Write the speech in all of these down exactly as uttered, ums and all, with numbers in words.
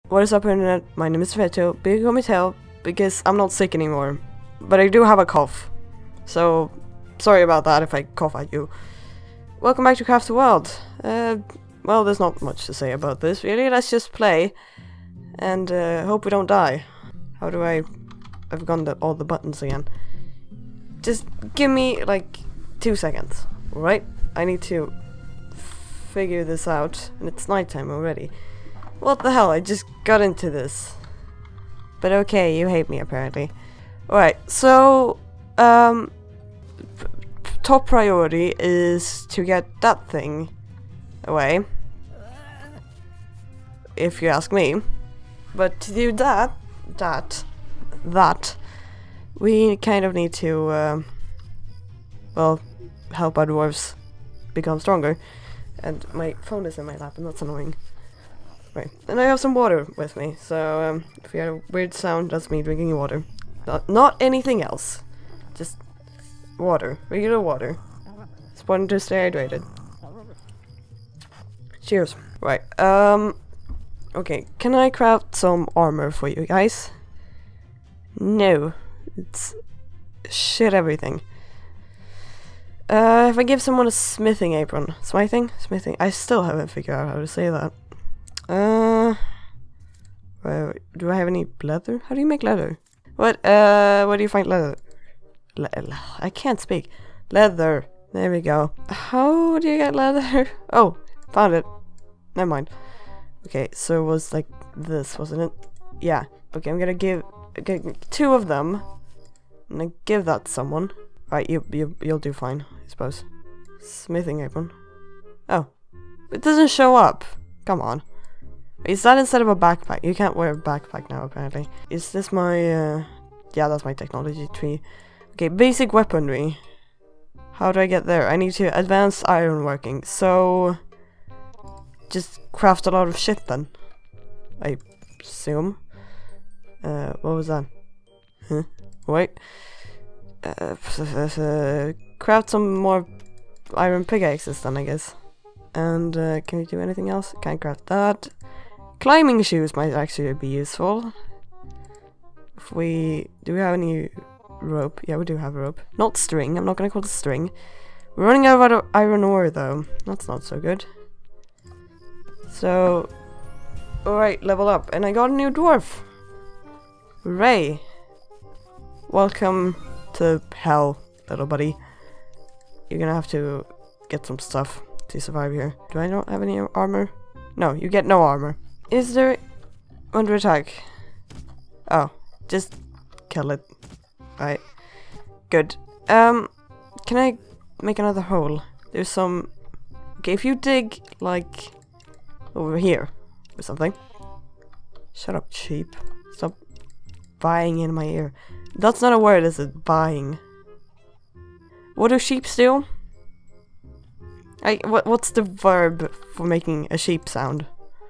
What is up, internet? My name is TheFairTale, big call me Tail, because I'm not sick anymore. But I do have a cough. So, sorry about that if I cough at you. Welcome back to Craft the World. Uh, well, there's not much to say about this, really. Let's just play. And, uh, hope we don't die. How do I... I've gone the, all the buttons again. Just give me, like, two seconds, alright? I need to figure this out, and it's nighttime already. What the hell, I just got into this. But okay, you hate me apparently. Alright, so, um, top priority is to get that thing away. If you ask me. But to do that, that, that, we kind of need to, um, well, help our dwarves become stronger. And my phone is in my lap and that's annoying. Right, and I have some water with me, so um, if you hear a weird sound, that's me drinking water. Not, not anything else. Just water. Regular water. It's important to stay hydrated. Cheers. Right, um... okay, can I craft some armor for you guys? No. It's... shit everything. Uh, if I give someone a smithing apron... Smithing? Smithing? I still haven't figured out how to say that. Uh, well, do I have any leather? How do you make leather? What, uh, where do you find leather? Le I can't speak. Leather. There we go. How do you get leather? Oh, found it. Never mind. Okay, so it was like this, wasn't it? Yeah. Okay, I'm gonna give okay, two of them. I'm gonna give that to someone. Right, you, you, you'll do fine, I suppose. Smithing apron. Oh. It doesn't show up. Come on. Is that instead of a backpack? You can't wear a backpack now, apparently. Is this my, uh... yeah, that's my technology tree. Okay, basic weaponry. How do I get there? I need to advance ironworking, so... just craft a lot of shit, then. I assume. Uh, what was that? Huh? Wait. Uh, uh, craft some more iron pickaxes, then, I guess. And, uh, can we do anything else? Can't craft that. Climbing shoes might actually be useful. If we... do we have any rope? Yeah, we do have rope. Not string. I'm not gonna call it string. We're running out of iron ore, though. That's not so good. So... alright, level up. And I got a new dwarf! Hooray! Welcome to hell, little buddy. You're gonna have to get some stuff to survive here. Do I not have any armor? No, you get no armor. Is there... under attack? Oh, just kill it. Right. Good. Um, can I make another hole? There's some... okay, if you dig, like, over here or something. Shut up, sheep. Stop buying in my ear. That's not a word, is it? Buying. What do sheep do? I, what, what's the verb for making a sheep sound?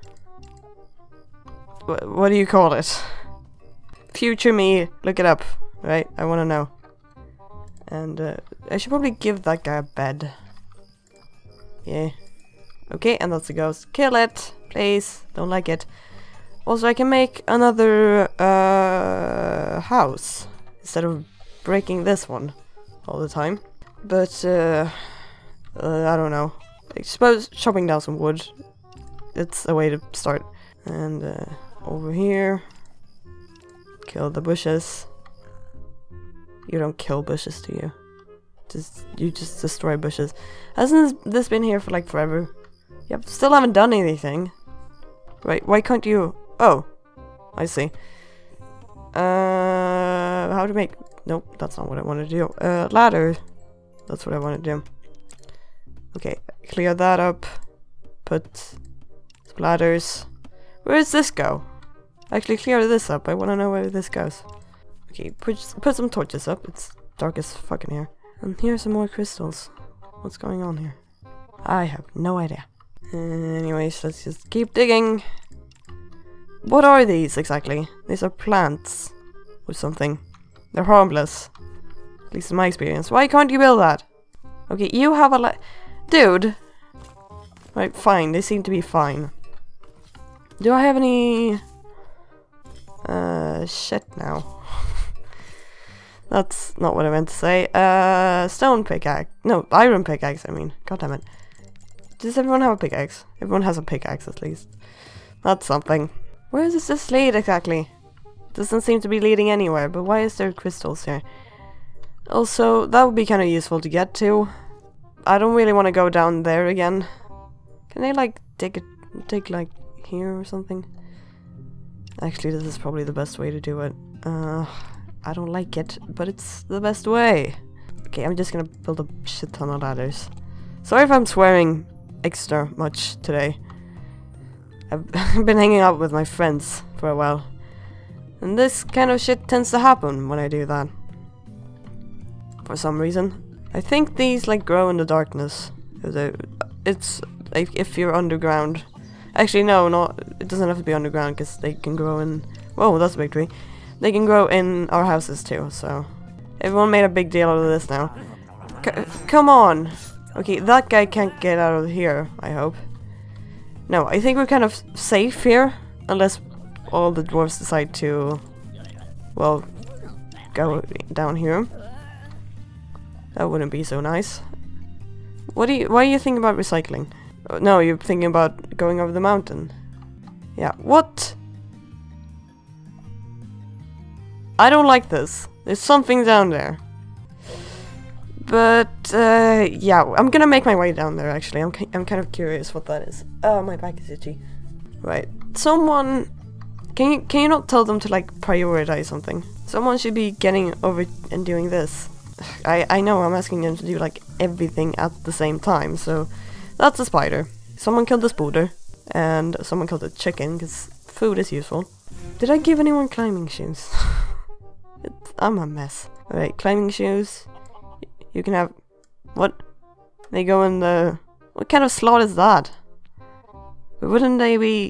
Wh what do you call it? Future me, look it up, right? I want to know. And uh, I should probably give that guy a bed. Yeah. Okay, and that's a ghost. Kill it, please. Don't like it. Also, I can make another uh, house instead of breaking this one all the time. But uh, uh, I don't know. I suppose chopping down some wood, it's a way to start. And uh, over here, kill the bushes. You don't kill bushes, do you? Just you just destroy bushes. Hasn't this been here for like forever? Yep, still haven't done anything. Right, why can't you? Oh, I see. Uh, how to make? Nope, that's not what I want to do. Uh, ladder. That's what I want to do. Okay, clear that up. Put some ladders. Where does this go? Actually, clear this up. I want to know where this goes. Okay, put put some torches up. It's dark as fuck in here. And here's some more crystals. What's going on here? I have no idea. Anyways, let's just keep digging. What are these exactly? These are plants or something. They're harmless. At least in my experience. Why can't you build that? Okay, you have a li- dude! Right, fine. They seem to be fine. Do I have any Uh, shit now. That's not what I meant to say. Uh, stone pickaxe. No, iron pickaxe, I mean. God damn it. Does everyone have a pickaxe? Everyone has a pickaxe at least. That's something. Where does this lead exactly? Doesn't seem to be leading anywhere, but why is there crystals here? Also, that would be kind of useful to get to. I don't really want to go down there again. Can they like dig it, dig like here or something? Actually, this is probably the best way to do it. Uh, I don't like it, but it's the best way. Okay, I'm just gonna build a shit ton of ladders. Sorry if I'm swearing extra much today. I've been hanging out with my friends for a while. And this kind of shit tends to happen when I do that. For some reason. I think these like grow in the darkness. It's like if you're underground. Actually no, not it doesn't have to be underground because they can grow in... Whoa, that's a big tree. They can grow in our houses too, so... Everyone made a big deal out of this now. C come on! Okay, that guy can't get out of here, I hope. No, I think we're kind of safe here. Unless all the dwarves decide to... Well, go down here. That wouldn't be so nice. What do you... Why are you thinking about recycling? Oh, no, you're thinking about going over the mountain. Yeah, what? I don't like this. There's something down there. But, uh, yeah, I'm gonna make my way down there, actually. I'm, ki I'm kind of curious what that is. Oh, my back is itchy. Right. Someone... Can you, can you not tell them to, like, prioritize something? Someone should be getting over and doing this. I, I know I'm asking them to do, like, everything at the same time, so... That's a spider. Someone killed the spider. And someone killed the chicken, because food is useful. Did I give anyone climbing shoes? it, I'm a mess. Alright, climbing shoes. You can have... What? They go in the... What kind of slot is that? Wouldn't they be...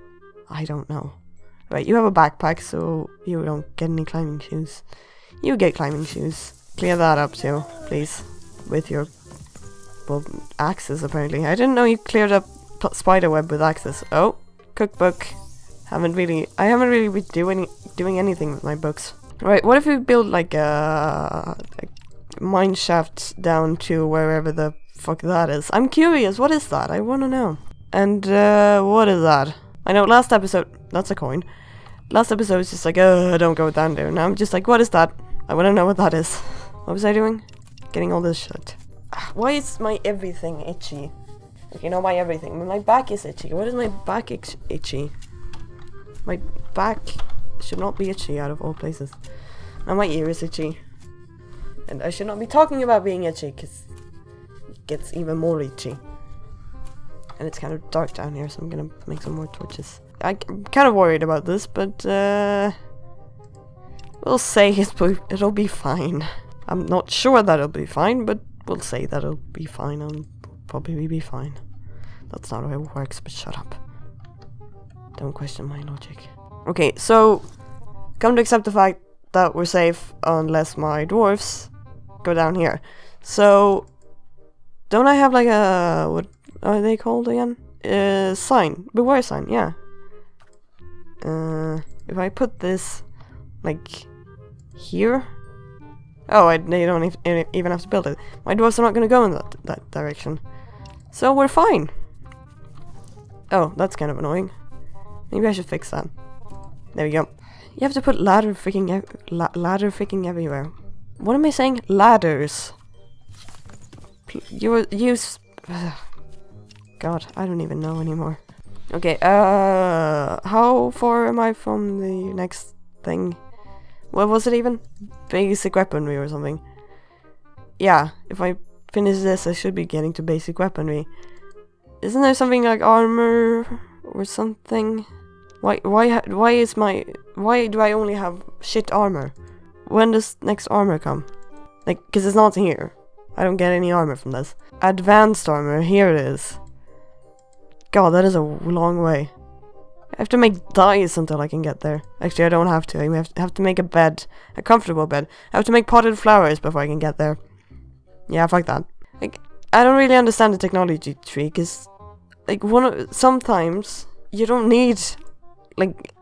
I don't know. Right, you have a backpack, so you don't get any climbing shoes. You get climbing shoes. Clear that up too, please. With your... Well, axes, apparently. I didn't know you cleared up spiderweb with axes. Oh, cookbook. Haven't really... I haven't really been doing, doing anything with my books. Right, what if we build like a... a mine shaft down to wherever the fuck that is? I'm curious, what is that? I want to know. And, uh, what is that? I know, last episode... That's a coin. Last episode was just like, uh, don't go down there. Now I'm just like, what is that? I want to know what that is. What was I doing? Getting all this shit. Why is my everything itchy? Okay, not my everything, but my back is itchy. What is my back itch itchy? My back should not be itchy out of all places. Now my ear is itchy. And I should not be talking about being itchy, because it gets even more itchy. And it's kind of dark down here, so I'm gonna make some more torches. I'm kind of worried about this, but uh, we'll say it'll, it'll be fine. I'm not sure that it'll be fine, but we'll say that it'll be fine and probably be fine. That's not how it works, but shut up. Don't question my logic. Okay, so come to accept the fact that we're safe unless my dwarfs go down here. So don't I have like a... what are they called again? Uh, sign. Beware sign, yeah. Uh, if I put this like here... Oh, I, they don't e even have to build it. My dwarves are not going to go in that, that direction. So we're fine. Oh, that's kind of annoying. Maybe I should fix that. There we go. You have to put ladder freaking ev la ladder freaking everywhere. What am I saying? Ladders. P you use... God, I don't even know anymore. Okay, uh... how far am I from the next thing? What was it even? Basic weaponry or something. Yeah, if I finish this, I should be getting to basic weaponry. Isn't there something like armor or something? Why, why, ha why is my, why do I only have shit armor? When does next armor come? Like, cause it's not here. I don't get any armor from this. Advanced armor, here it is. God, that is a long way. I have to make dyes until I can get there. Actually, I don't have to. I have to, have to make a bed. A comfortable bed. I have to make potted flowers before I can get there. Yeah, fuck that. Like, I don't really understand the technology tree, because, like, one of, sometimes you don't need, like,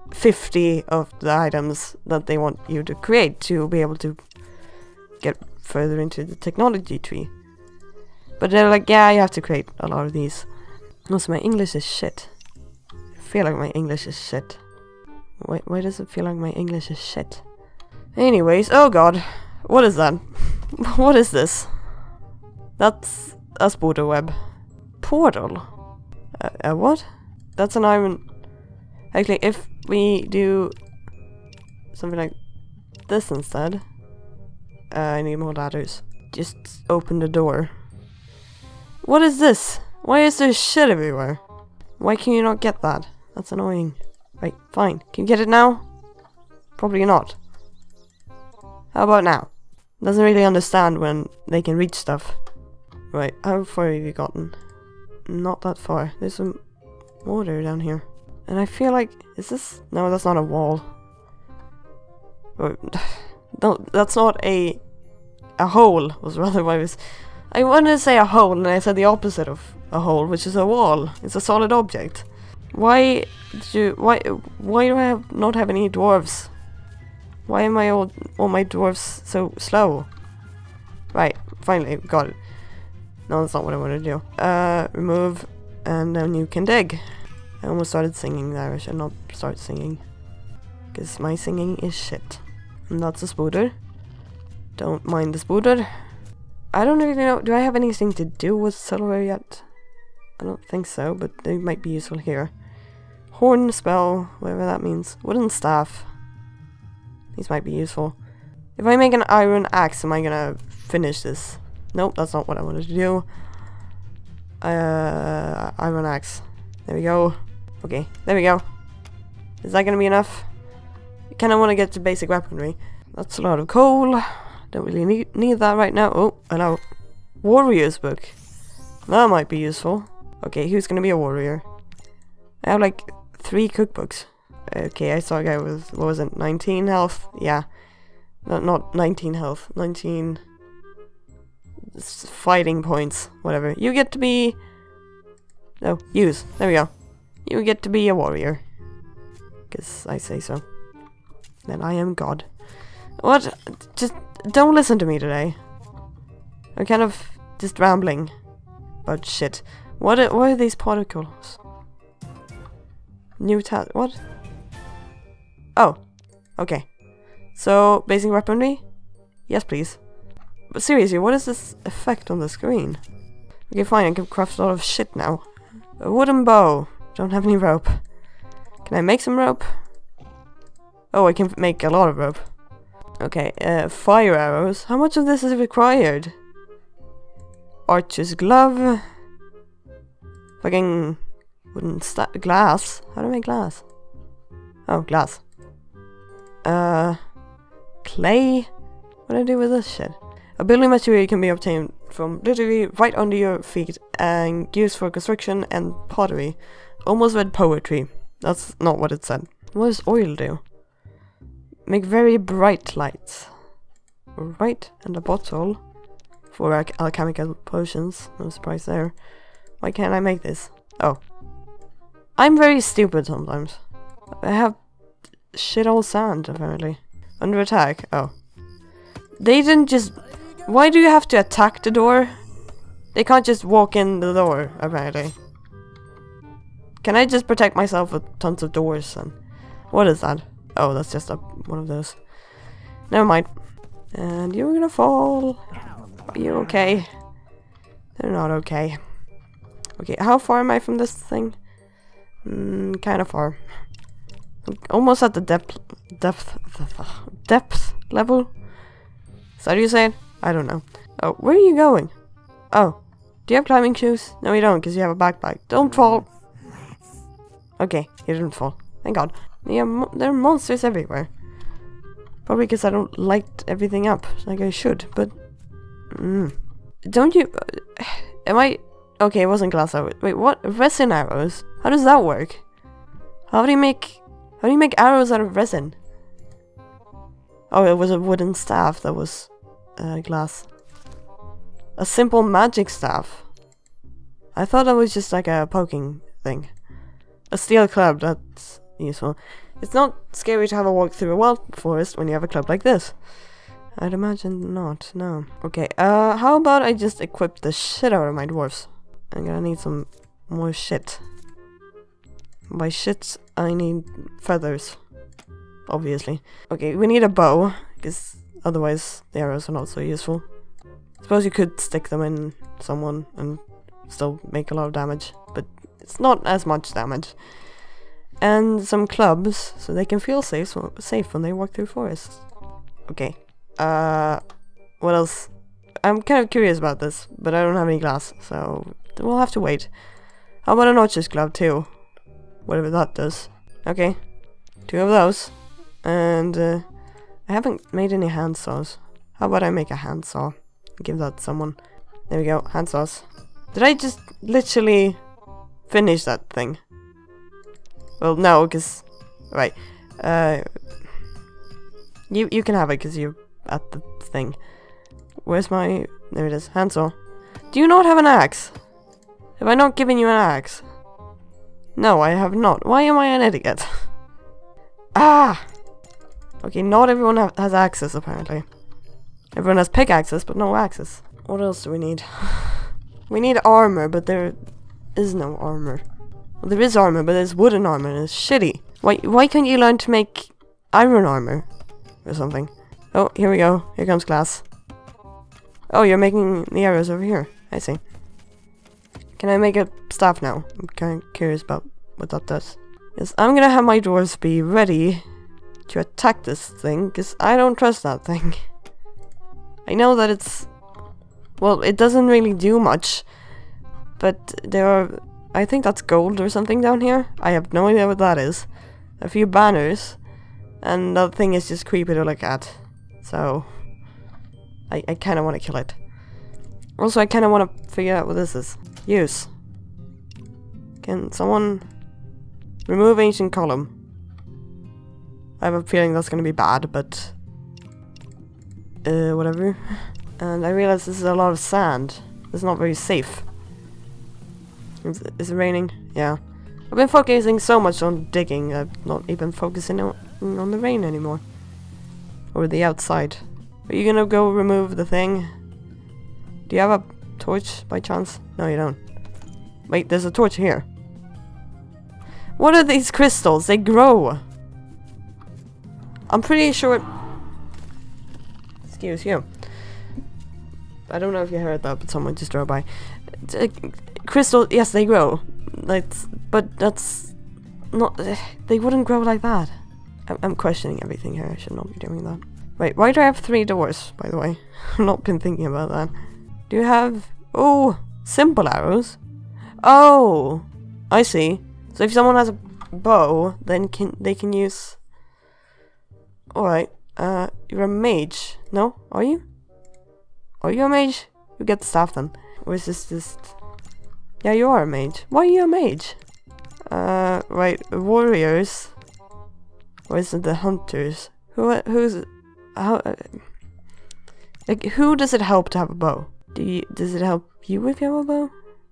fifty of the items that they want you to create to be able to get further into the technology tree. But they're like, yeah, you have to create a lot of these. Also, my English is shit. I feel like my English is shit. Why, why does it feel like my English is shit? Anyways, oh god. What is that? What is this? That's a spider web. Portal? Uh, uh, what? That's an iron... Actually, if we do something like this instead... Uh, I need more ladders. Just open the door. What is this? Why is there shit everywhere? Why can you not get that? That's annoying. Right, fine. Can you get it now? Probably not. How about now? Doesn't really understand when they can reach stuff. Right, how far have you gotten? Not that far. There's some water down here. And I feel like... Is this... No, that's not a wall. Or, no, that's not a... A hole, was rather what I was... I wanted to say a hole, and I said the opposite of a hole, which is a wall. It's a solid object. Why do you... Why, why do I have, not have any dwarves? Why am I all, all my dwarves so slow? Right, finally, got it. No, that's not what I want to do. Uh, remove, and then you can dig. I almost started singing there. I should not start singing. Because my singing is shit. And that's a spooder. Don't mind the spooder. I don't really know. Do I have anything to do with silver yet? I don't think so, but they might be useful here. Horn spell, whatever that means. Wooden staff. These might be useful. If I make an iron axe, am I gonna finish this? Nope, that's not what I wanted to do. Uh, iron axe. There we go. Okay, there we go. Is that gonna be enough? I kinda wanna get to basic weaponry. That's a lot of coal. Don't really need, need that right now. Oh, hello. Warrior's book. That might be useful. Okay, who's gonna be a warrior? I have like three cookbooks. Okay, I saw a guy with, what was it, nineteen health? Yeah. No, not nineteen health. nineteen... fighting points. Whatever. You get to be... No, use. There we go. You get to be a warrior. Because I say so. Then I am God. What? Just don't listen to me today. I'm kind of just rambling about shit. What are, what are these particles? New tab. What? Oh. Okay. So, basic weaponry? Yes, please. But seriously, what is this effect on the screen? Okay, fine, I can craft a lot of shit now. A wooden bow. Don't have any rope. Can I make some rope? Oh, I can make a lot of rope. Okay, uh, fire arrows. How much of this is required? Archer's glove. Fucking wooden sta- glass. How do I make glass? Oh, glass. Uh, clay. What do I do with this shit? A building material can be obtained from literally right under your feet and used for construction and pottery. Almost read poetry. That's not what it said. What does oil do? Make very bright lights. Right, and a bottle for al alchemical potions. No surprise there. Why can't I make this? Oh. I'm very stupid sometimes. I have shit all sand, apparently. Under attack. Oh. They didn't just... Why do you have to attack the door? They can't just walk in the door, apparently. Can I just protect myself with tons of doors then? What is that? Oh, that's just a, one of those. Never mind. And you're gonna fall. Are you okay? They're not okay. Okay, how far am I from this thing? Mm, kind of far. I'm almost at the depth, depth, depth level. Is that how you say it? I don't know. Oh, where are you going? Oh, do you have climbing shoes? No, you don't, because you have a backpack. Don't fall. Okay, you didn't fall. Thank God. Yeah, mo there are monsters everywhere. Probably because I don't light everything up like I should, but... Mm. Don't you... Uh, am I... Okay, it wasn't glass arrows. Wait, what? Resin arrows? How does that work? How do you make... How do you make arrows out of resin? Oh, it was a wooden staff that was... Uh, glass. A simple magic staff. I thought that was just like a poking thing. A steel club, that's useful. It's not scary to have a walk through a wild forest when you have a club like this. I'd imagine not, no. Okay, uh, how about I just equip the shit out of my dwarves? I'm gonna need some more shit. By shit, I need feathers. Obviously. Okay, we need a bow, because otherwise the arrows are not so useful. Suppose you could stick them in someone and still make a lot of damage, but it's not as much damage. And some clubs, so they can feel safe, so safe when they walk through forests. Okay. Uh, what else? I'm kind of curious about this, but I don't have any glass, so we'll have to wait. How about an archer's glove too? Whatever that does. Okay. Two of those. And uh, I haven't made any hand saws. How about I make a hand saw? Give that to someone. There we go, hand saws. Did I just literally finish that thing? Well, no, because... Right. Uh, you, you can have it because you're at the thing. Where's my... There it is. Hand saw. Do you not have an axe? Have I not given you an axe? No, I have not. Why am I an idiot? Ah! Okay, not everyone ha has axes, apparently. Everyone has pickaxes, but no axes. What else do we need? We need armor, but there is no armor. Well, there is armor, but there's wooden armor, and it's shitty. Why, why can't you learn to make iron armor? Or something. Oh, here we go. Here comes glass. Oh, you're making the arrows over here. I see. Can I make a staff now? I'm kind of curious about what that does. Yes, I'm gonna have my dwarves be ready to attack this thing, because I don't trust that thing. I know that it's... Well, it doesn't really do much, but there are... I think that's gold or something down here. I have no idea what that is. A few banners, and that thing is just creepy to look at. So, I, I kind of want to kill it. Also, I kind of want to figure out what this is. Use. Can someone remove ancient column? I have a feeling that's going to be bad, but... Uh, whatever. And I realize this is a lot of sand. It's not very safe. Is, is it raining? Yeah. I've been focusing so much on digging, I'm not even focusing on, on the rain anymore. Or the outside. Are you gonna go remove the thing? Do you have a torch by chance? No, you don't. Wait, there's a torch here. What are these crystals? They grow. I'm pretty sure... Excuse you. I don't know if you heard that, but someone just drove by. Uh, crystal, yes, they grow. That's, but that's not... Uh, they wouldn't grow like that. I'm, I'm questioning everything here. I should not be doing that. Wait, why do I have three doors, by the way? I've not been thinking about that. Do you have... Oh, simple arrows. Oh, I see. So if someone has a bow, then can they can use... Alright, uh, you're a mage. No? Are you? Are you a mage? You get the staff then. Or is this just... Yeah, you are a mage. Why are you a mage? Uh, right, warriors. Or is it the hunters? Who, who's... How... Uh, like, who does it help to have a bow? Do you... Does it help you if you have a bow?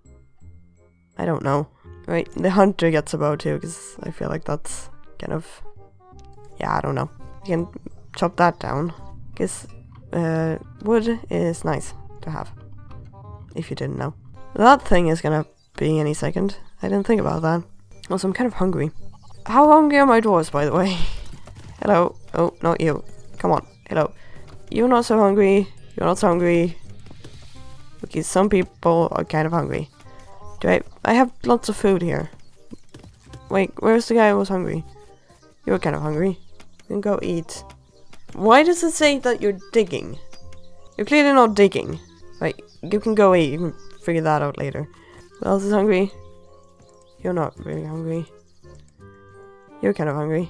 I don't know. Right, the hunter gets a bow too, because I feel like that's kind of... Yeah, I don't know. You can chop that down, because uh, wood is nice to have, if you didn't know. That thing is gonna be any second. I didn't think about that. Also, I'm kind of hungry. How hungry are my dwarves, by the way? Hello. Oh, not you. Come on. Hello. You're not so hungry. You're not so hungry. Okay, some people are kind of hungry. Do I... I have lots of food here. Wait, where's the guy who was hungry? You're kind of hungry. You can go eat. Why does it say that you're digging? You're clearly not digging. Right, you can go eat. You can figure that out later. Who else is hungry? You're not really hungry. You're kind of hungry.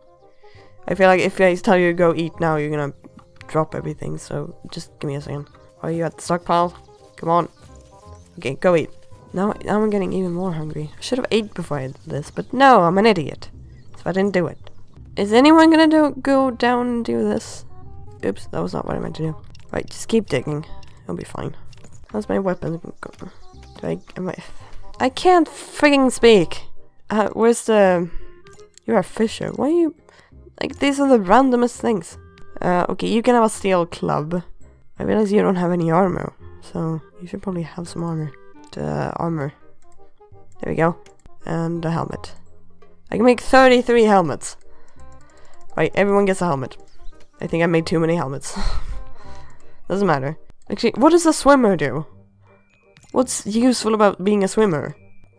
I feel like if I tell you to go eat now, you're gonna drop everything. So just give me a second. Are you at the stockpile? Come on. Okay, go eat. Now, now I'm getting even more hungry. I should have ate before I did this, but no, I'm an idiot. So I didn't do it. Is anyone gonna do go down and do this? Oops, that was not what I meant to do. Right, just keep digging. It'll be fine. How's my weapon? Do I? Am I? I can't frigging speak. Uh, where's the? You're a fisher. Why are you... Like, these are the randomest things. Uh, okay, you can have a steel club. I realize you don't have any armor, so you should probably have some armor. Uh, armor. There we go. And a helmet. I can make thirty-three helmets. Right, everyone gets a helmet. I think I made too many helmets. Doesn't matter. Actually, what does a swimmer do? What's useful about being a swimmer?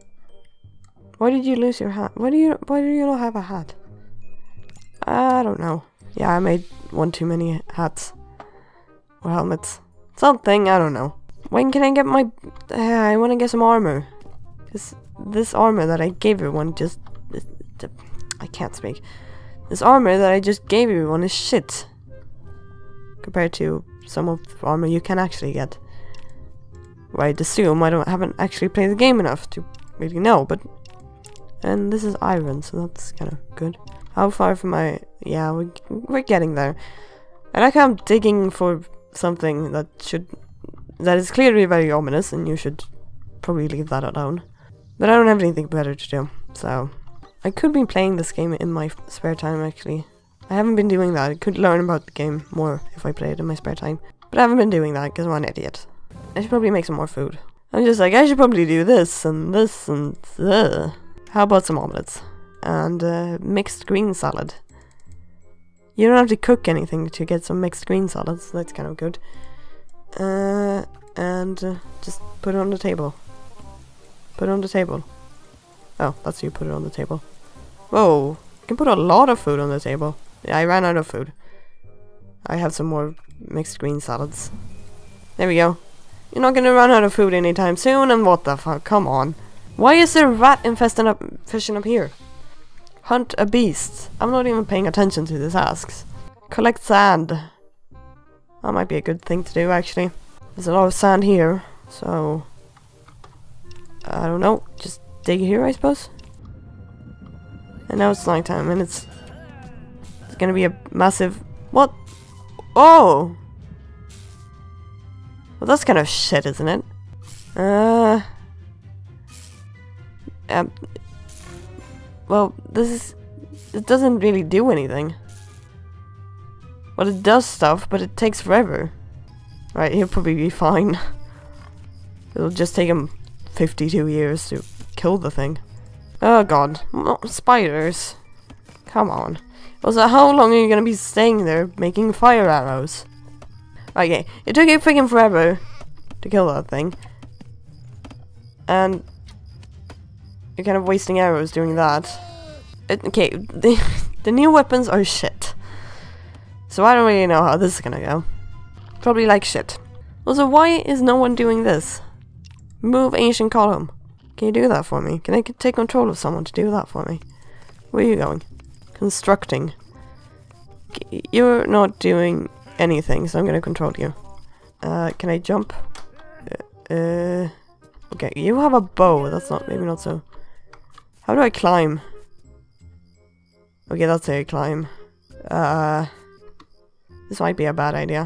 Why did you lose your hat? Why do you why do you not have a hat? I don't know. Yeah, I made one too many hats. Or helmets. Something, I don't know. When can I get my... Uh, I want to get some armor. This, this armor that I gave everyone just... Uh, I can't speak. This armor that I just gave everyone is shit. Compared to some of the armor you can actually get. Well, I'd assume I don't haven't actually played the game enough to really know, but... And this is iron, so that's kind of good. How far from my... Yeah, we're, we're getting there. I like how I'm digging for something that should... That is clearly very ominous, and you should probably leave that alone. But I don't have anything better to do, so... I could be playing this game in my spare time, actually. I haven't been doing that. I could learn about the game more if I played in my spare time. But I haven't been doing that because I'm an idiot. I should probably make some more food. I'm just like, I should probably do this and this and... Uh. How about some omelets? And uh, mixed green salad. You don't have to cook anything to get some mixed green salads. So that's kind of good. Uh, and uh, just put it on the table. Put it on the table. Oh, that's you put it on the table. Whoa, you can put a lot of food on the table. Yeah, I ran out of food. I have some more mixed green salads. There we go. You're not gonna run out of food anytime soon, and what the fuck, come on. Why is there a rat infesting up, fishing up here? Hunt a beast. I'm not even paying attention to the tasks. Collect sand. That might be a good thing to do, actually. There's a lot of sand here, so... I don't know, just dig here, I suppose? And now it's nighttime, and it's... It's gonna be a massive... What? Oh! Well, that's kind of shit, isn't it? Uh... Um... Well, this is... It doesn't really do anything. Well, it does stuff, but it takes forever. Right, he'll probably be fine. It'll just take him fifty-two years to kill the thing. Oh god, not spiders. Come on. Also, how long are you gonna be staying there making fire arrows? Okay, it took you freaking forever to kill that thing. And you're kind of wasting arrows doing that. It, okay, the, the new weapons are shit. So I don't really know how this is gonna go. Probably like shit. Also, why is no one doing this? Move ancient column. Can you do that for me? Can I take control of someone to do that for me? Where are you going? Constructing. Okay, you're not doing anything, so I'm gonna control you. Uh, can I jump? Uh, uh, okay, you have a bow. That's not, maybe not so. How do I climb? Okay, that's how you climb. Uh, this might be a bad idea.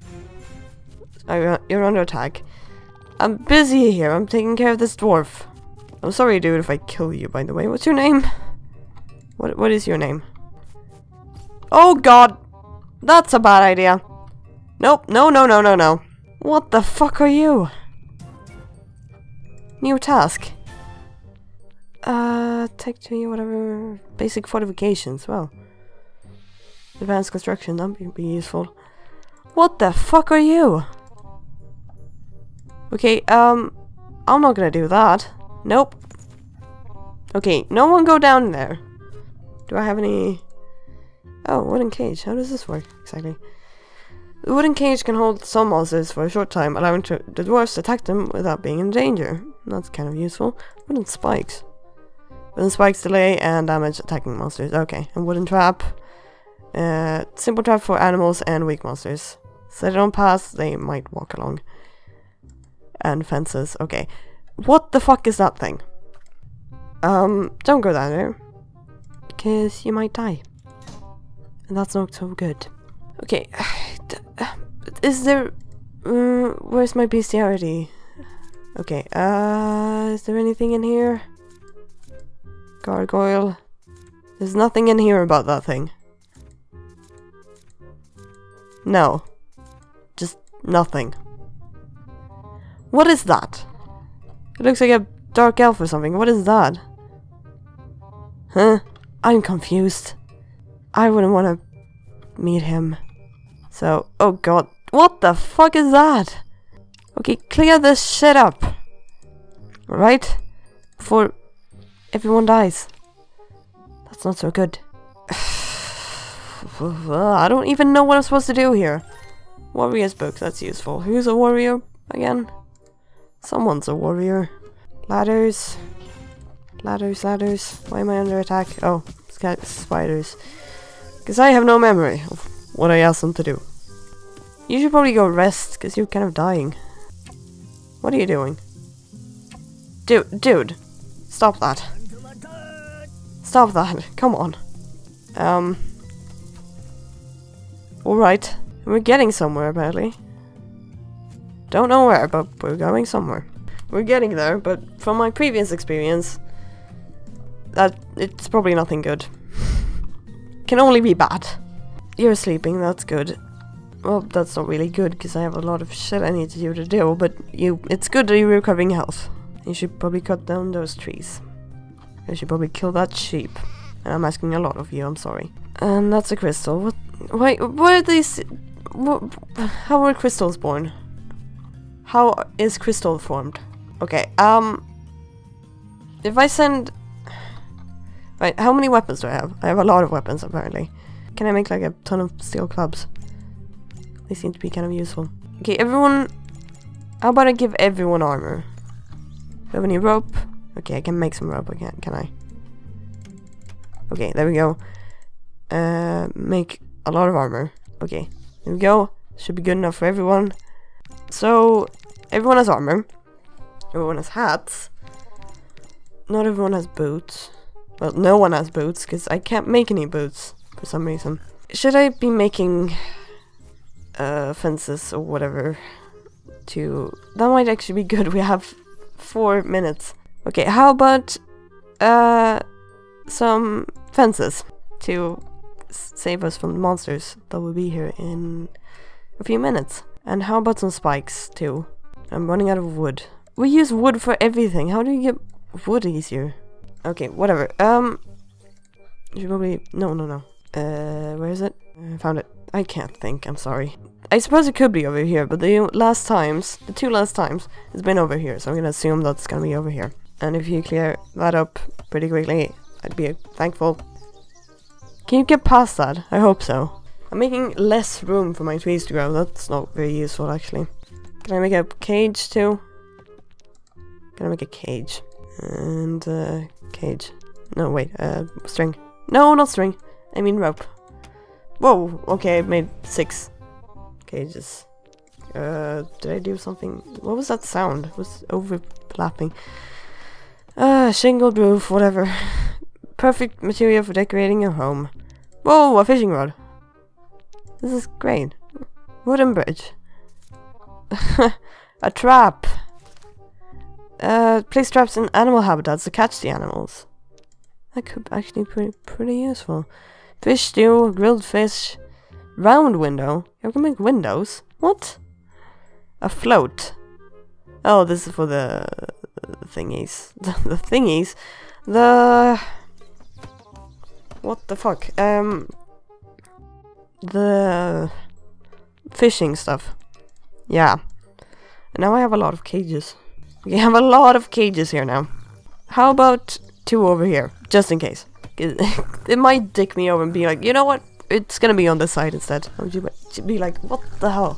You're under attack. I'm busy here. I'm taking care of this dwarf. I'm sorry, dude, if I kill you, by the way. What's your name? What What is your name? Oh, God! That's a bad idea. Nope. No, no, no, no, no. What the fuck are you? New task. Uh, tech to whatever. Basic fortifications. Well. Advanced construction. That would be useful. What the fuck are you? Okay, um, I'm not gonna do that. Nope. Okay, no one go down there. Do I have any... Oh, wooden cage. How does this work exactly? The wooden cage can hold some monsters for a short time, allowing to the dwarves to attack them without being in danger. That's kind of useful. Wooden spikes. Wooden spikes delay and damage attacking monsters. Okay, and wooden trap. Uh, simple trap for animals and weak monsters. So they don't pass, they might walk along. And fences. Okay. What the fuck is that thing? Um, don't go down there. Because you might die. And that's not so good. Okay. Is there... Uh, where's my bestiality? Okay. Uh, is there anything in here? Gargoyle. There's nothing in here about that thing. No. Just nothing. What is that? It looks like a dark elf or something. What is that? Huh? I'm confused. I wouldn't want to meet him. So, oh god. What the fuck is that? Okay, clear this shit up. Alright? Before everyone dies. That's not so good. I don't even know what I'm supposed to do here. Warrior's book, that's useful. Who's a warrior again? Someone's a warrior. Ladders. Ladders, ladders. Why am I under attack? Oh, spiders. Because I have no memory of what I asked them to do. You should probably go rest, because you're kind of dying. What are you doing? Dude, dude. Stop that. Stop that. Come on. Um. Alright. We're getting somewhere, apparently. Don't know where, but we're going somewhere. We're getting there, but from my previous experience, that it's probably nothing good. Can only be bad. You're sleeping, that's good. Well, that's not really good, because I have a lot of shit I need to do to do, but you, it's good that you're recovering health. You should probably cut down those trees. You should probably kill that sheep. And I'm asking a lot of you, I'm sorry. And that's a crystal. What? Why? What are these? What, how were crystals born? How is crystal formed? Okay, um... if I send... Right, how many weapons do I have? I have a lot of weapons, apparently. Can I make like a ton of steel clubs? They seem to be kind of useful. Okay, everyone... How about I give everyone armor? Do you have any rope? Okay, I can make some rope again, can I? Okay, there we go. Uh, make a lot of armor. Okay, there we go. Should be good enough for everyone. So, everyone has armor. Everyone has hats. Not everyone has boots. Well, no one has boots, because I can't make any boots for some reason. Should I be making uh, fences or whatever to... That might actually be good. We have four minutes. Okay, how about uh, some fences to save us from the monsters that will be here in a few minutes. And how about some spikes too? I'm running out of wood. We use wood for everything. How do you get wood easier? Okay, whatever. Um, you should probably... No, no, no. Uh, where is it? I found it. I can't think. I'm sorry. I suppose it could be over here, but the last times, the two last times, it's been over here. So I'm gonna assume that's gonna be over here. And if you clear that up pretty quickly, I'd be thankful. Can you get past that? I hope so. I'm making less room for my trees to grow. That's not very useful, actually. Can I make a cage too? Can I make a cage? And, uh, cage. No, wait, uh, string. No, not string. I mean rope. Whoa, okay, I made six cages. Uh, did I do something? What was that sound? It was overlapping. Uh, shingled roof, whatever. Perfect material for decorating your home. Whoa, a fishing rod. This is great. Wooden bridge. A trap. Uh, place traps in animal habitats to catch the animals. That could actually be pretty, pretty useful. Fish stew, grilled fish, round window. You can make windows. What? A float. Oh, this is for the thingies. The thingies. The... What the fuck? Um... The... fishing stuff. Yeah. And now I have a lot of cages. We have a lot of cages here now. How about two over here? Just in case. It might dick me over and be like, you know what? It's gonna be on this side instead. I would be like, what the hell?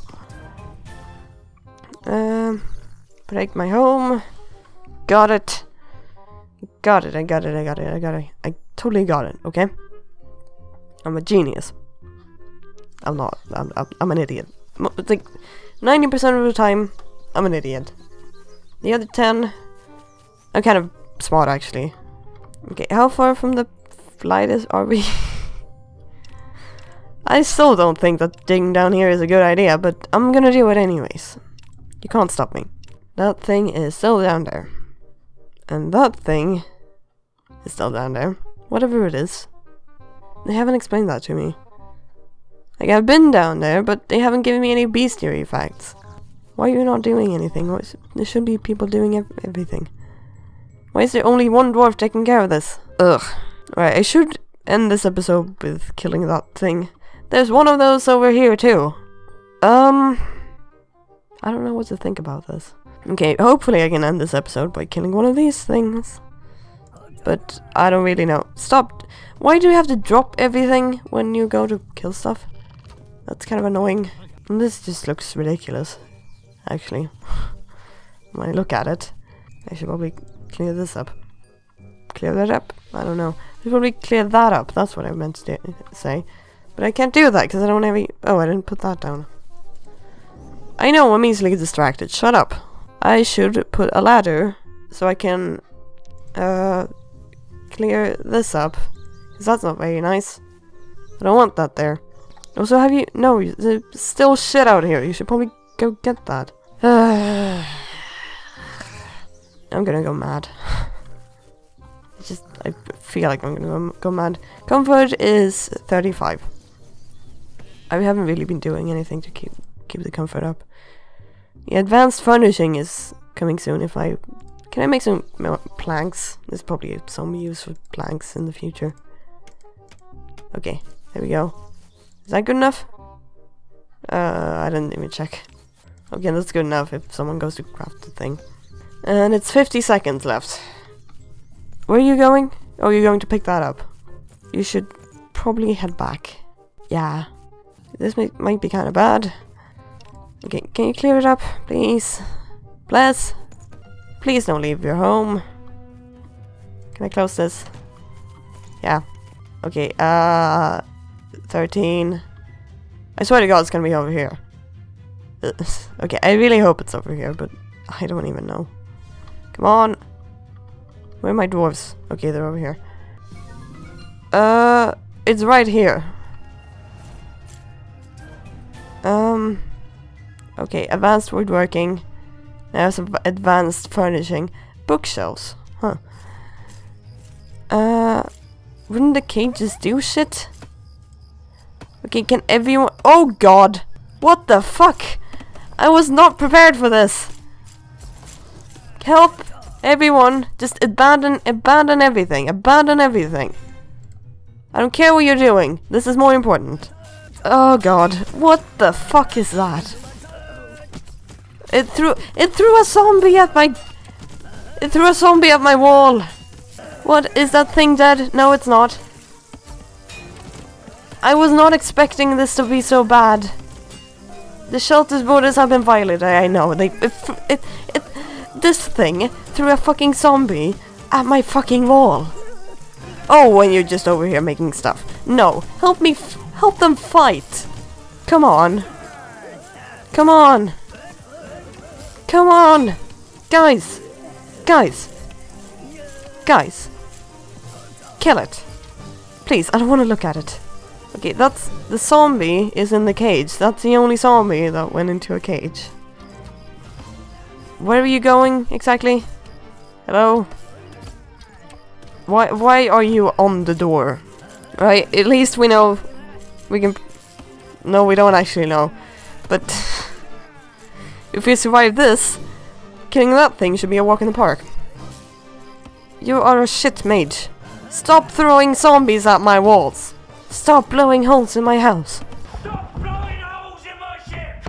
Um, protect my home. Got it. Got it, I got it, I got it, I got it. I totally got it, okay? I'm a genius. I'm not. I'm, I'm, I'm an idiot. It's like ninety percent of the time, I'm an idiot. The other ten, I'm kind of smart actually. Okay, how far from the flight is are we? I still don't think that digging down here is a good idea, but I'm gonna do it anyways. You can't stop me. That thing is still down there. And that thing is still down there. Whatever it is. They haven't explained that to me. Like, I've been down there, but they haven't given me any bestiary facts. Why are you not doing anything? What, there should be people doing ev everything. Why is there only one dwarf taking care of this? Ugh. Right, I should end this episode with killing that thing. There's one of those over here too. Um... I don't know what to think about this. Okay, hopefully I can end this episode by killing one of these things. But I don't really know. Stop! Why do you have to drop everything when you go to kill stuff? That's kind of annoying. And this just looks ridiculous. Actually. When I look at it. I should probably clear this up. Clear that up? I don't know. I should probably clear that up. That's what I meant to say. But I can't do that because I don't have any... Oh, I didn't put that down. I know, I'm easily distracted. Shut up. I should put a ladder so I can uh, clear this up. Because that's not very nice. I don't want that there. Also, have you... No, there's still shit out here. You should probably go get that. I'm gonna go mad. It's just, I feel like I'm gonna go, go mad. Comfort is thirty-five. I haven't really been doing anything to keep keep the comfort up. The advanced furnishing is coming soon. If I can I make some planks? There's probably some use for planks in the future. Okay, there we go. Is that good enough? Uh, I didn't even check. Okay, that's good enough if someone goes to craft the thing. And it's fifty seconds left. Where are you going? Oh, you're going to pick that up. You should probably head back. Yeah. This may, might be kind of bad. Okay, can you clear it up, please? Bless. Please don't leave your home. Can I close this? Yeah. Okay, uh... thirteen. I swear to God it's gonna be over here. Okay, I really hope it's over here, but I don't even know. Come on! Where are my dwarves? Okay, they're over here. Uh, it's right here. Um, okay, advanced woodworking. Now some advanced furnishing. Bookshelves. Huh. Uh, wouldn't the cages do shit? Okay, can everyone... Oh God! What the fuck? I was not prepared for this! Help! Everyone, just abandon, abandon everything, abandon everything. I don't care what you're doing. This is more important. Oh God, what the fuck is that? It threw, it threw a zombie at my, it threw a zombie at my wall. What, is that thing dead? No, it's not. I was not expecting this to be so bad. The shelter's borders have been violated. I know. They, it, it, it, this thing threw a fucking zombie at my fucking wall. Oh, and you're just over here making stuff. No, help me, f help them fight. Come on. Come on. Come on. Guys. Guys. Guys. Kill it. Please, I don't want to look at it. Okay, that's... The zombie is in the cage. That's the only zombie that went into a cage. Where are you going, exactly? Hello? Why why are you on the door? Right, at least we know... We can... No, we don't actually know. But... if we survive this, killing that thing should be a walk in the park. You are a shit mage. Stop throwing zombies at my walls. Stop blowing holes in my house. Stop blowing holes in my ship!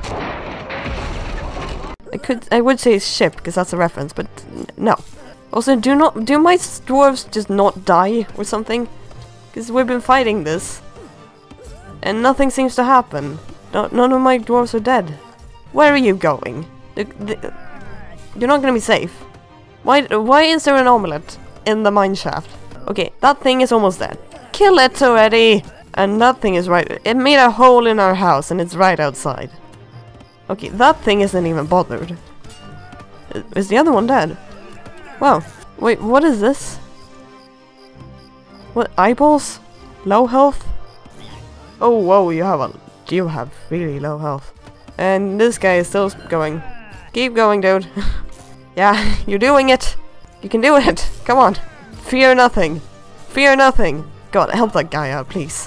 I could, I would say ship because that's a reference, but no. Also, do not, do my dwarves just not die or something? Because we've been fighting this, and nothing seems to happen. No, none of my dwarves are dead. Where are you going? The, the, you're not gonna be safe. Why? Why is there an omelette in the mine shaft? Okay, that thing is almost dead. Kill it already! And that thing is right... It made a hole in our house and it's right outside. Okay, that thing isn't even bothered. Is the other one dead? Wow. Wait, what is this? What? Eyeballs? Low health? Oh, whoa, you have a... You have really low health. And this guy is still going. Keep going, dude. Yeah, you're doing it! You can do it! Come on! Fear nothing! Fear nothing! God, help that guy out, please.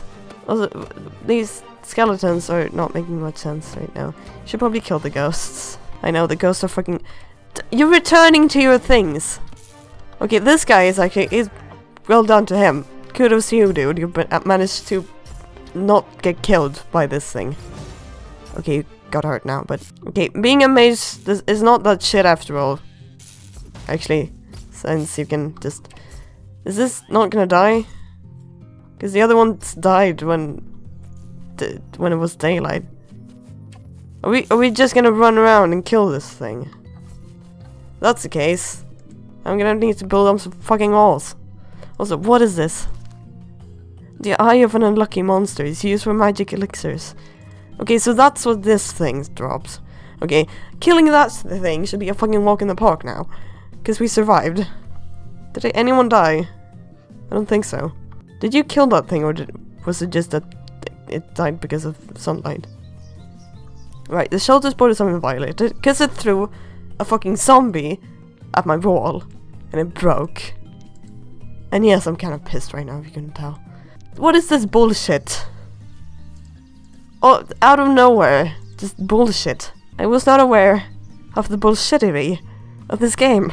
Also, these skeletons are not making much sense right now. Should probably kill the ghosts. I know, the ghosts are fucking... You're returning to your things! Okay, this guy is actually... is well done to him. Kudos to you, dude. You managed to not get killed by this thing. Okay, you got hurt now, but... Okay, being a mage this is not that shit after all. Actually, since you can just... Is this not gonna die? Because the other ones died when... when it was daylight. Are we, are we just gonna run around and kill this thing? If that's the case, I'm gonna need to build up some fucking walls. Also, what is this? The eye of an unlucky monster is used for magic elixirs. Okay, so that's what this thing drops. Okay, killing that thing should be a fucking walk in the park now. Because we survived. Did anyone die? I don't think so. Did you kill that thing, or did, was it just that it died because of sunlight? Right, the shelter's board is something violated because it threw a fucking zombie at my wall and it broke. And yes, I'm kind of pissed right now if you couldn't tell. What is this bullshit? Oh, out of nowhere. Just bullshit. I was not aware of the bullshittery of this game.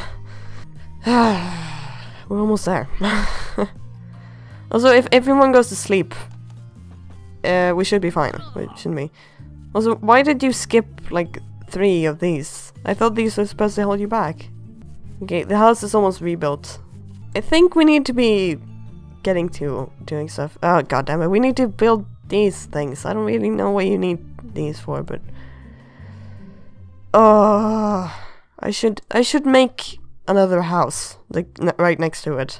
We're almost there. Also, if everyone goes to sleep, uh, we should be fine, shouldn't we? Also, why did you skip, like, three of these? I thought these were supposed to hold you back. Okay, the house is almost rebuilt. I think we need to be getting to doing stuff. Oh, goddammit, we need to build these things. I don't really know what you need these for, but... Oh, I should, I should make another house, like, n right next to it.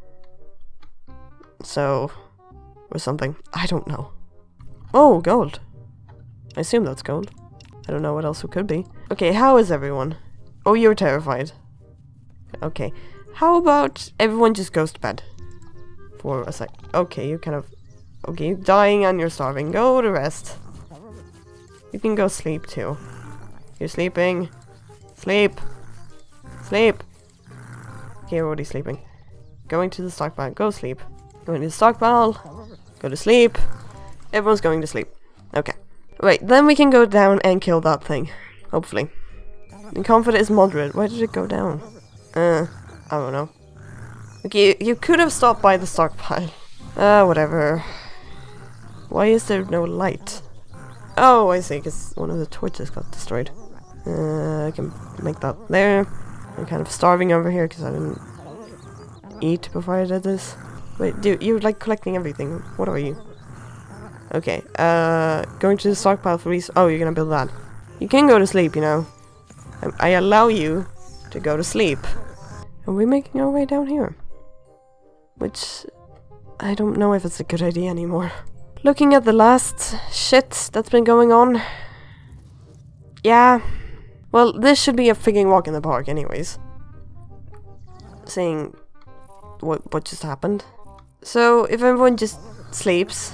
So, or something. I don't know. Oh, gold. I assume that's gold. I don't know what else it could be. Okay, how is everyone? Oh, you're terrified. Okay. How about everyone just goes to bed? For a sec. Okay, you're kind of... Okay, you're dying and you're starving. Go to rest. You can go sleep too. You're sleeping. Sleep. Sleep. Okay, you're already sleeping. Going to the stockpile. Go sleep. Going to the stockpile. Go to sleep. Everyone's going to sleep. Okay. Right, then we can go down and kill that thing. Hopefully. And comfort is moderate. Why did it go down? Uh, I don't know. Okay, you, you could have stopped by the stockpile. Uh, whatever. Why is there no light? Oh, I see, because one of the torches got destroyed. Uh, I can make that there. I'm kind of starving over here because I didn't eat before I did this. Wait, dude, you're like collecting everything. What are you? Okay, uh, going to the stockpile for res- Oh, you're gonna build that. You can go to sleep, you know. I, I allow you to go to sleep. Are we making our way down here? Which... I don't know if it's a good idea anymore. Looking at the last shit that's been going on... Yeah. Well, this should be a freaking walk in the park anyways. Seeing what, what just happened. So, if everyone just sleeps...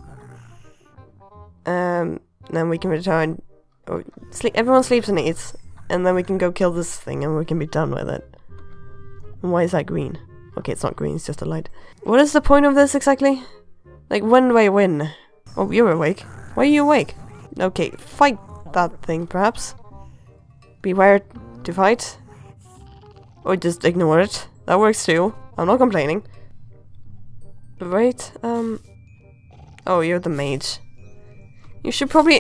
Um, then we can return, or sleep, everyone sleeps and eats, and then we can go kill this thing and we can be done with it. And why is that green? Okay, it's not green, it's just a light. What is the point of this exactly? Like, when do I win? Oh, you're awake. Why are you awake? Okay, fight that thing, perhaps. Beware to fight. Or just ignore it. That works too. I'm not complaining. Right, um... Oh, you're the mage. You should probably...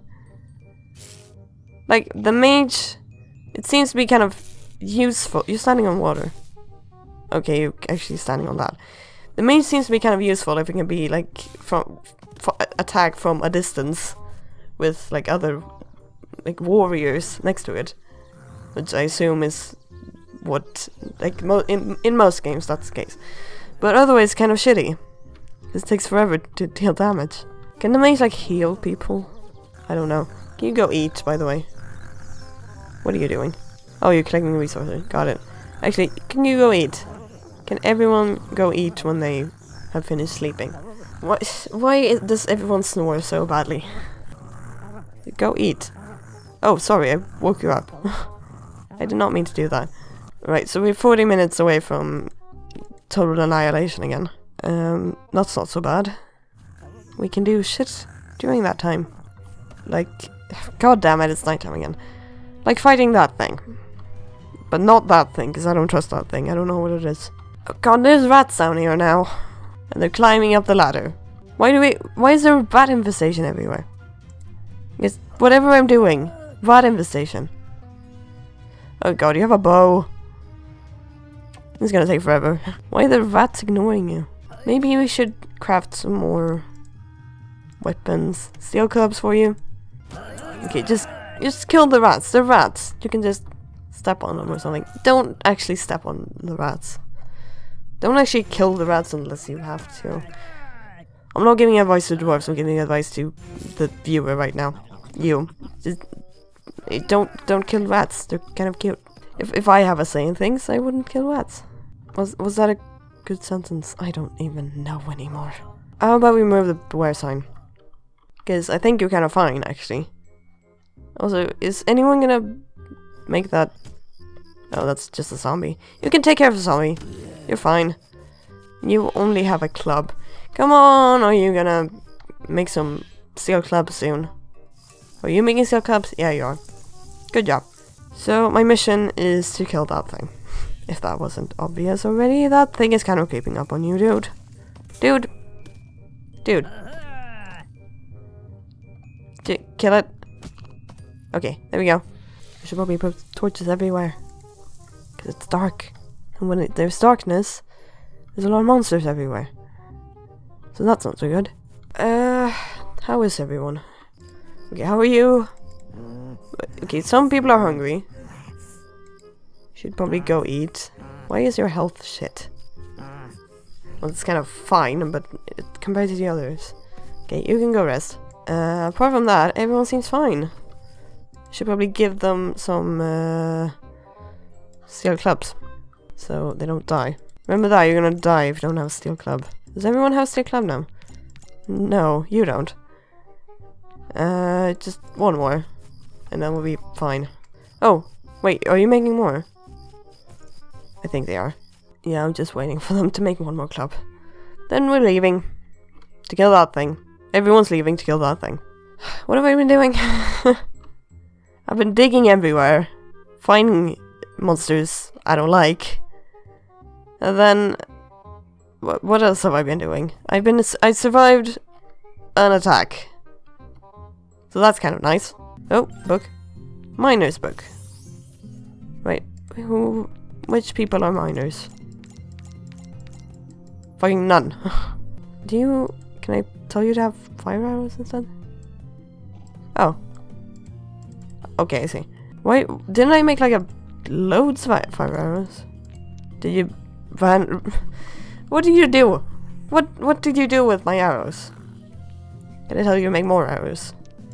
Like, the mage... It seems to be kind of useful. You're standing on water. Okay, you're actually standing on that. The mage seems to be kind of useful if it can be, like, from... attacked from a distance. With, like, other... like, warriors next to it. Which I assume is... what... like, mo in, in most games that's the case. But otherwise, kind of shitty. This takes forever to deal damage. Can the mage, like, heal people? I don't know. Can you go eat, by the way? What are you doing? Oh, you're collecting resources. Got it. Actually, can you go eat? Can everyone go eat when they have finished sleeping? Why, why does everyone snore so badly? Go eat. Oh, sorry, I woke you up. I did not mean to do that. Right, so we're forty minutes away from total annihilation again. Um, that's not so bad. we can do shit during that time. Like, god damn it, it's nighttime again. Like fighting that thing. But not that thing, because I don't trust that thing. I don't know what it is. Oh god, there's rats down here now. And they're climbing up the ladder. Why do we- why is there a rat infestation everywhere? It's whatever I'm doing. Rat infestation. Oh god, you have a bow. This is gonna take forever. Why are the rats ignoring you? Maybe we should craft some more weapons. Steel clubs for you. Okay, just just kill the rats. They're rats. You can just step on them or something. Don't actually step on the rats. Don't actually kill the rats unless you have to. I'm not giving advice to dwarves, I'm giving advice to the viewer right now. You. Just, don't don't kill rats. They're kind of cute. If if I have a say in things, I wouldn't kill rats. Was was that a good sentence? I don't even know anymore. How about we remove the beware sign? Because I think you're kind of fine, actually. Also, is anyone gonna make that? Oh, that's just a zombie. You can take care of the zombie. You're fine. You only have a club. Come on, are you gonna make some steel clubs soon? Are you making steel clubs? Yeah, you are. Good job. So, my mission is to kill that thing. If that wasn't obvious already, that thing is kind of creeping up on you, dude. Dude. Dude. J kill it. Okay, there we go. We should probably put torches everywhere. Because it's dark. And when it, there's darkness, there's a lot of monsters everywhere. So that's not so good. Uh, how is everyone? Okay, how are you? Okay, some people are hungry. Should probably go eat. Why is your health shit? Well, it's kind of fine, but it, compared to the others. Okay, you can go rest. Uh, apart from that, everyone seems fine. Should probably give them some uh, steel clubs, so they don't die. Remember that, you're gonna die if you don't have a steel club. Does everyone have a steel club now? No, you don't. Uh, just one more, and then we'll be fine. Oh, wait, are you making more? I think they are. Yeah, I'm just waiting for them to make one more club. Then we're leaving to kill that thing. Everyone's leaving to kill that thing. What have I been doing? I've been digging everywhere, finding monsters I don't like. And then, what, what else have I been doing? I've been, I survived an attack. So that's kind of nice. Oh, book. Miner's book. Right, who, which people are miners? Fucking none. Do you, can I tell you to have fire arrows instead? Oh. Okay, I see. Why, didn't I make like a loads of fire arrows? Did you van? What did you do? What what did you do with my arrows? Can I tell you to make more arrows?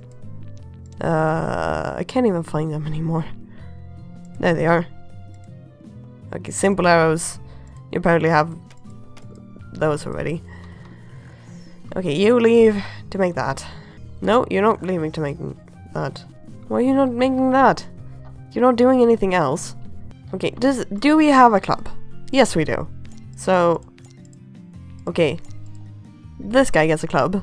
Uh, I can't even find them anymore. There they are. Okay, simple arrows. You apparently have those already. Okay, you leave to make that. No, you're not leaving to make that. Why are you not making that? You're not doing anything else. Okay, does do we have a club? Yes, we do. So, okay, this guy gets a club,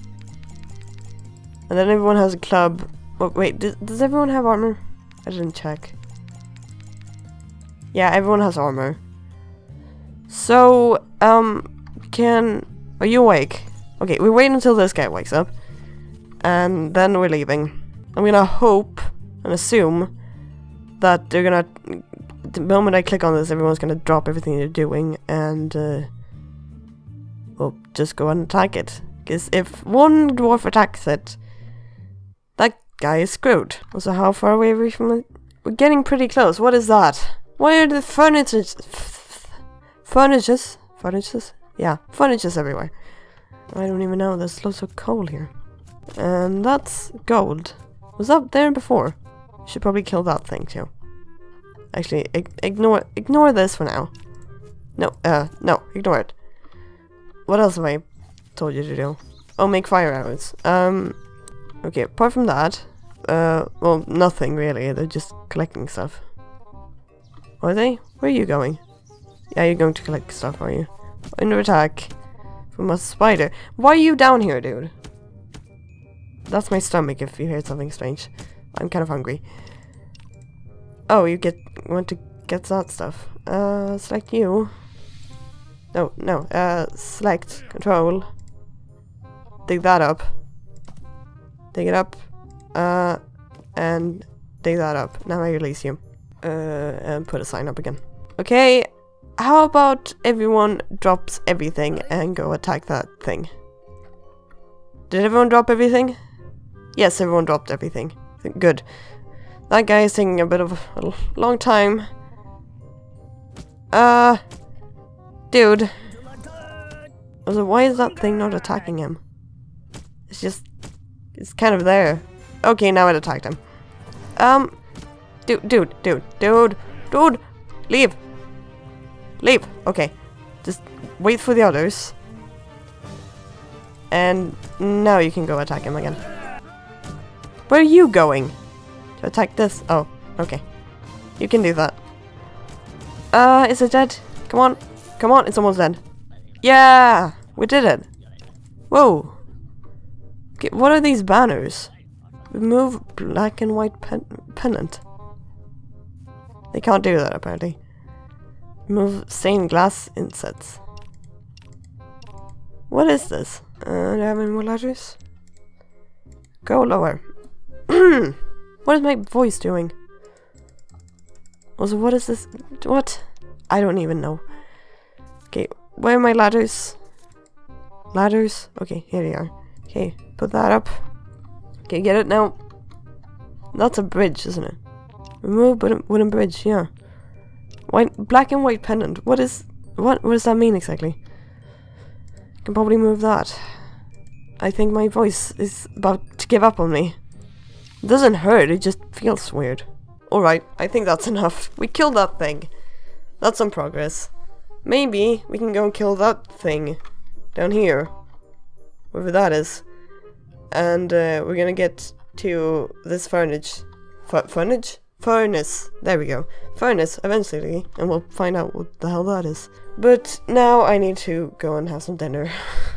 and then everyone has a club. Oh, wait, does, does everyone have armor? I didn't check. Yeah, everyone has armor. So, um, can are you awake? Okay, we wait until this guy wakes up, and then we're leaving. I'm gonna hope and assume that they're gonna, the moment I click on this, everyone's gonna drop everything they're doing and, uh, well, just go and attack it. Because if one dwarf attacks it, that guy is screwed. Also, how far away are we from it? We're getting pretty close. What is that? Why are the furnitures, furnitures, furnitures? Yeah, furnitures everywhere. I don't even know, there's lots of coal here. And that's gold. Was that there before? Should probably kill that thing too. Actually, ig ignore ignore this for now. No, uh, no, ignore it. What else have I told you to do? Oh, make fire arrows. Um, okay. Apart from that, uh, well, nothing really. They're just collecting stuff. Are they? Where are you going? Yeah, you're going to collect stuff, are you? Under attack. from a spider. Why are you down here, dude? That's my stomach if you hear something strange. I'm kind of hungry. Oh, you get want to get that stuff. Uh, select you. No, no. Uh, select control. Dig that up. Dig it up. Uh, and dig that up. Now I release you. Uh, and put a sign up again. Okay. How about everyone drops everything and go attack that thing? Did everyone drop everything? Yes, everyone dropped everything. Good. That guy is taking a bit of a long time. Uh, dude. Also, why is that thing not attacking him? It's just, it's kind of there. Okay, now it attacked him. Um, dude, dude, dude, dude, dude, leave. Leave. Okay. Just wait for the others. And now you can go attack him again. Where are you going? To attack this? Oh, okay. You can do that. Uh, is it dead? Come on. Come on, it's almost dead. Yeah! We did it. Whoa. Okay, what are these banners? Remove black and white pen pennant. They can't do that, apparently. Remove stained glass insets. What is this? Uh, do I have any more ladders? Go lower. What is my voice doing? Also, what is this? What? I don't even know. Okay, where are my ladders? Ladders? Okay, here they are. Okay, put that up. Okay, get it now. That's a bridge, isn't it? Remove wooden, wooden bridge, yeah. White, black and white pendant. What is... What, what does that mean exactly? I can probably move that. I think my voice is about to give up on me. It doesn't hurt, it just feels weird. Alright, I think that's enough. We killed that thing. That's some progress. Maybe we can go and kill that thing down here. Wherever that is. And uh, we're gonna get to this furnace. F furnace? Furnace. There we go. Furnace, eventually. And we'll find out what the hell that is. But now I need to go and have some dinner.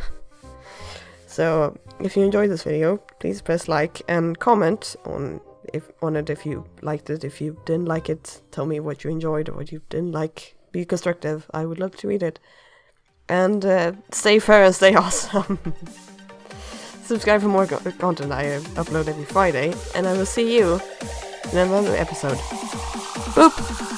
So, if you enjoyed this video, please press like and comment on if on it if you liked it. If you didn't like it, tell me what you enjoyed or what you didn't like. Be constructive. I would love to read it. And uh, stay fair and stay awesome. Subscribe for more co content I upload every Friday. And I will see you in another episode. Boop!